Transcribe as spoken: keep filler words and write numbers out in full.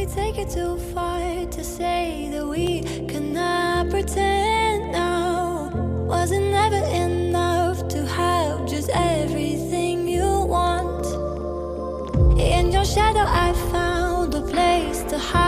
take it too far to say that we cannot pretend now? Was it never enough to have just everything you want? In your shadow I found a place to hide.